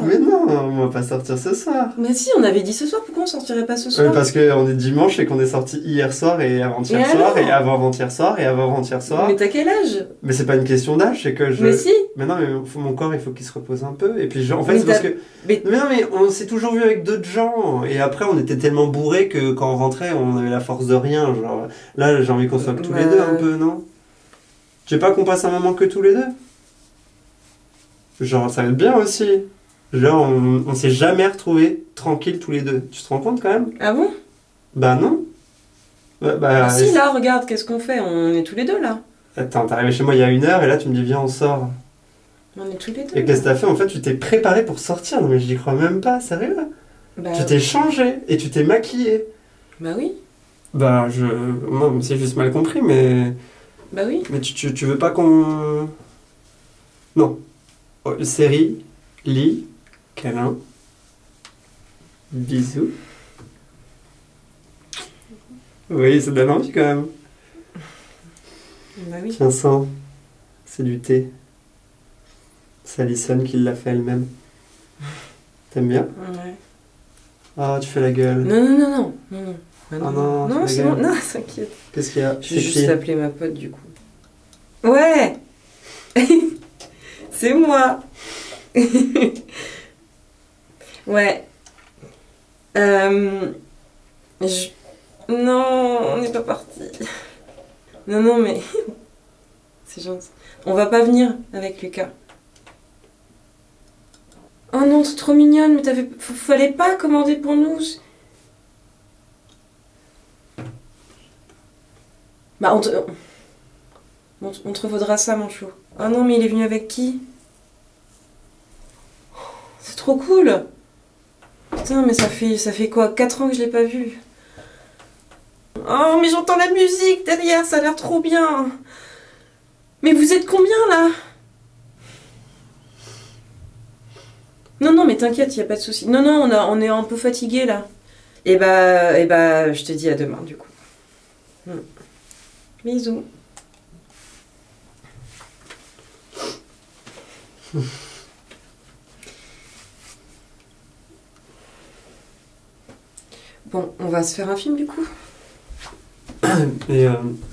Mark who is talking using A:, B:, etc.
A: Mais non, on va pas sortir ce soir.
B: Mais si, on avait dit ce soir, pourquoi on sortirait pas ce soir?
A: Parce qu'on est dimanche et qu'on est sorti hier soir et avant-hier
B: Et
A: soir
B: alors
A: et avant-avant-hier soir et avant-avant-hier soir.
B: Mais t'as quel âge?
A: Mais c'est pas une question d'âge, c'est que je...
B: Mais si.
A: Mais non, mais mon corps, il faut qu'il se repose un peu. Et puis, en fait,
B: Mais
A: c'est parce que...
B: Mais-
A: Mais non, mais on s'est toujours vu avec d'autres gens. Et après, on était tellement bourrés que quand on rentrait, on avait la force de rien. Genre, là, j'ai envie qu'on soit que tous les deux un peu, non? Tu veux pas qu'on passe un moment que tous les deux? Genre, ça va être bien aussi. Genre, on s'est jamais retrouvés tranquilles tous les deux. Tu te rends compte quand même?
B: Ah bon?
A: Bah non. Bah,
B: Ah si, là, regarde, qu'est-ce qu'on fait? On est tous les deux, là.
A: Attends, t'es arrivé chez moi il y a 1 heure et là tu me dis viens on sort.
B: On est tous les deux.
A: Et qu'est-ce que t'as fait? En fait tu t'es préparé pour sortir. Non mais j'y crois même pas, sérieux?
B: Bah,
A: Tu t'es changé et tu t'es maquillé.
B: bah oui.
A: Bah je... Non, c'est juste mal compris mais...
B: Bah oui.
A: Mais tu veux pas qu'on... Non. Oh, série, lit, câlin, bisous. Oui, ça donne envie quand même.
B: Bah oui.
A: Tiens, sens. C'est du thé. C'est Alison qui l'a fait elle-même. T'aimes bien?
B: Ouais.
A: Ah, tu fais la gueule.
B: Non, non, non, non. Non, non. Bah
A: Ah non,
B: non,
A: fais
B: c'est
A: la
B: bon.
A: gueule.
B: Non, t'inquiète.
A: Qu'est-ce qu'il y a?
B: Je vais
A: C'est
B: juste
A: qui?
B: appeler ma pote, du coup. Ouais. C'est moi. Ouais. Non, on n'est pas parti. Non, non, mais... C'est gentil. On va pas venir avec Lucas. Oh non, c'est trop mignonne, mais fallait pas commander pour nous. Bah, on te revaudra ça, mon chou. Oh non, mais il est venu avec qui? C'est trop cool. Putain, mais ça fait quoi? 4 ans que je l'ai pas vu. Oh, mais j'entends la musique derrière, ça a l'air trop bien. Mais vous êtes combien, là? Non, non, mais t'inquiète, y a pas de souci. Non, non, on est un peu fatigué là. Et bah, je te dis à demain, du coup. Bisous. Bon, on va se faire un film, du coup.
A: Et